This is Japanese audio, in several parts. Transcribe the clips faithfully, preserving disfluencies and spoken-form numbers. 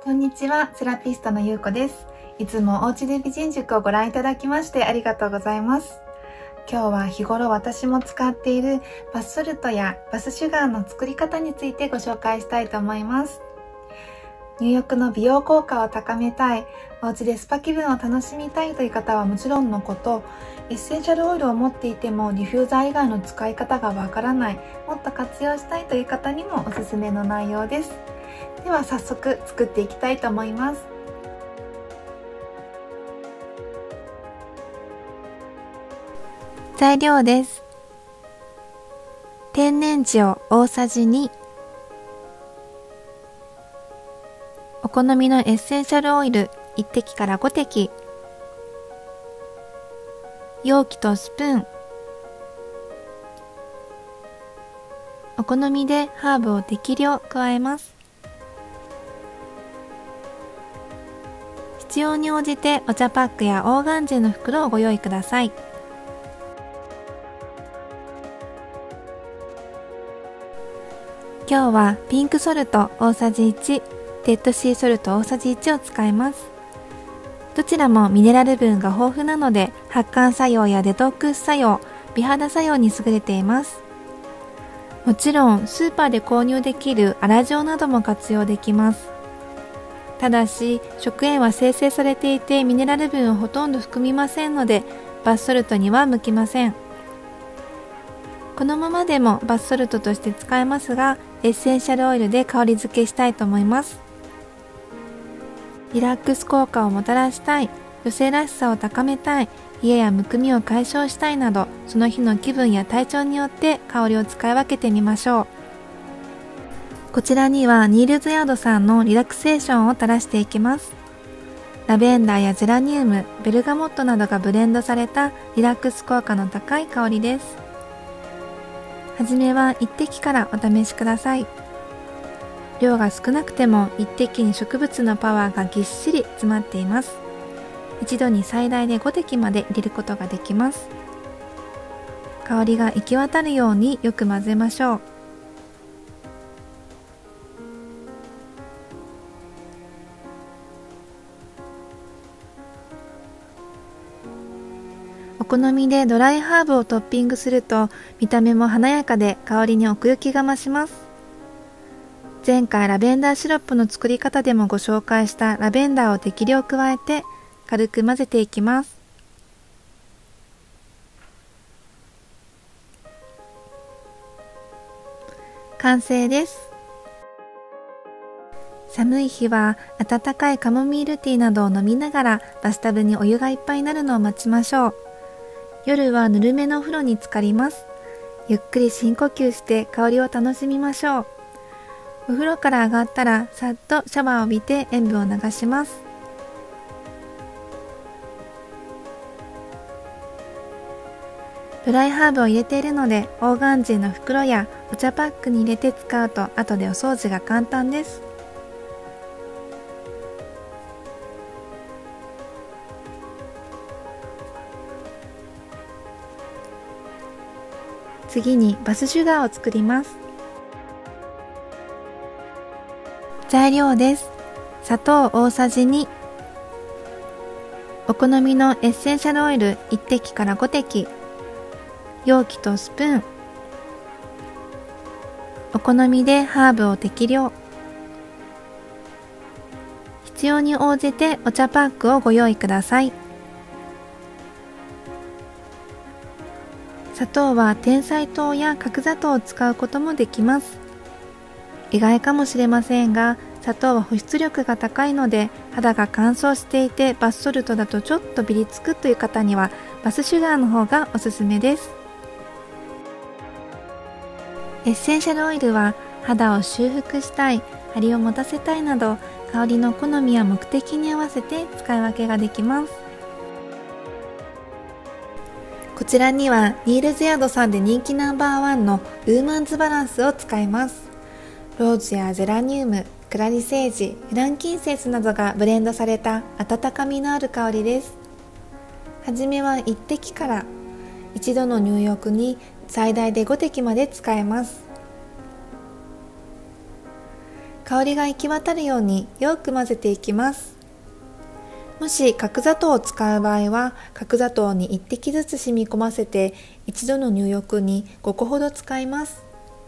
こんにちは、セラピストのゆうこです。いつもおうちで美人塾をご覧いただきましてありがとうございます。今日は日頃私も使っているバスソルトやバスシュガーの作り方についてご紹介したいと思います。入浴の美容効果を高めたい、おうちでスパ気分を楽しみたいという方はもちろんのこと、エッセンシャルオイルを持っていてもディフューザー以外の使い方がわからない、もっと活用したいという方にもおすすめの内容です。では早速作っていきたいと思います。材料です。天然塩大さじに、お好みのエッセンシャルオイルいってきからごてき、容器とスプーン、お好みでハーブを適量加えます。必要に応じてお茶パックやオーガンジェの袋をご用意ください。今日はピンクソルト大さじいち、デッドシーソルト大さじいちを使います。どちらもミネラル分が豊富なので発汗作用やデトックス作用、美肌作用に優れています。もちろんスーパーで購入できる粗塩なども活用できます。ただし食塩は精製されていてミネラル分をほとんど含みませんのでバスソルトには向きません。このままでもバスソルトとして使えますが、エッセンシャルオイルで香り付けしたいと思います。リラックス効果をもたらしたい、女性らしさを高めたい、冷えやむくみを解消したいなど、その日の気分や体調によって香りを使い分けてみましょう。こちらにはニールズヤードさんのリラクセーションを垂らしていきます。ラベンダーやゼラニウム、ベルガモットなどがブレンドされたリラックス効果の高い香りです。はじめはいってきからお試しください。量が少なくてもいってきに植物のパワーがぎっしり詰まっています。一度に最大でごてきまで入れることができます。香りが行き渡るようによく混ぜましょう。お好みでドライハーブをトッピングすると見た目も華やかで香りに奥行きが増します。前回ラベンダーシロップの作り方でもご紹介したラベンダーを適量加えて軽く混ぜていきます。完成です。寒い日は温かいカモミールティーなどを飲みながらバスタブにお湯がいっぱいになるのを待ちましょう。夜はぬるめのお風呂に浸かります。ゆっくり深呼吸して香りを楽しみましょう。お風呂から上がったらさっとシャワーを浴びて塩分を流します。ドライハーブを入れているのでオーガンジーの袋やお茶パックに入れて使うと後でお掃除が簡単です。次にバスシュガーを作ります。材料です。砂糖大さじに、お好みのエッセンシャルオイルいってきからごてき、容器とスプーン、お好みでハーブを適量、必要に応じてお茶パックをご用意ください。砂糖は甜菜糖や角砂糖を使うこともできます。意外かもしれませんが、砂糖は保湿力が高いので肌が乾燥していてバスソルトだとちょっとビリつくという方にはバスシュガーの方がおすすめです。エッセンシャルオイルは肌を修復したい、張りを持たせたいなど香りの好みや目的に合わせて使い分けができます。こちらにはニールズヤードさんで人気ナンバーワンのウーマンズバランスを使います。ローズやゼラニウム、クラリセージ、フランキンセンスなどがブレンドされた温かみのある香りです。はじめはいってきから、一度の入浴に最大でごてきまで使えます。 香りが行き渡るようによく混ぜていきます。もし角砂糖を使う場合は、角砂糖にいってきずつ染み込ませて一度の入浴にごこほど使います。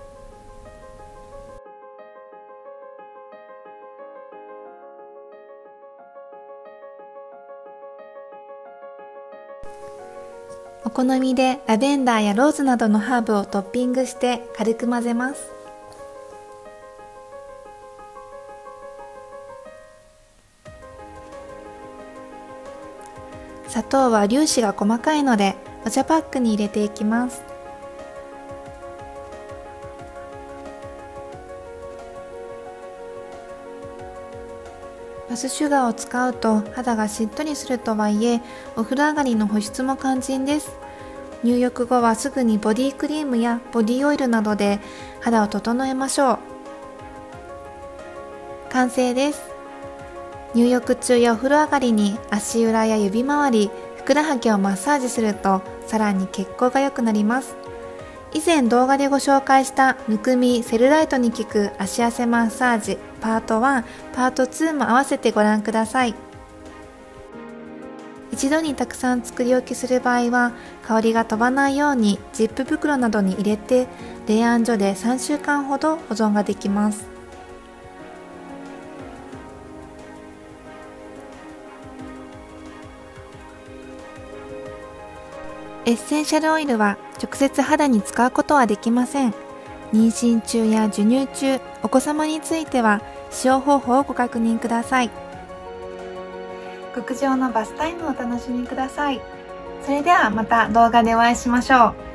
お好みでラベンダーやローズなどのハーブをトッピングして軽く混ぜます。砂糖は粒子が細かいのでお茶パックに入れていきます。バスシュガーを使うと肌がしっとりするとはいえ、お風呂上がりの保湿も肝心です。入浴後はすぐにボディクリームやボディオイルなどで肌を整えましょう。完成です。入浴中やお風呂上がりに足裏や指周り、ふくらはぎをマッサージするとさらに血行が良くなります。以前動画でご紹介したむくみ、セルライトに効く足汗マッサージパートワン、パートツーも合わせてご覧ください。一度にたくさん作り置きする場合は、香りが飛ばないようにジップ袋などに入れて冷暗所でさんしゅうかんほど保存ができます。エッセンシャルオイルは直接肌に使うことはできません。妊娠中や授乳中、お子様については使用方法をご確認ください。極上のバスタイムをお楽しみください。それではまた動画でお会いしましょう。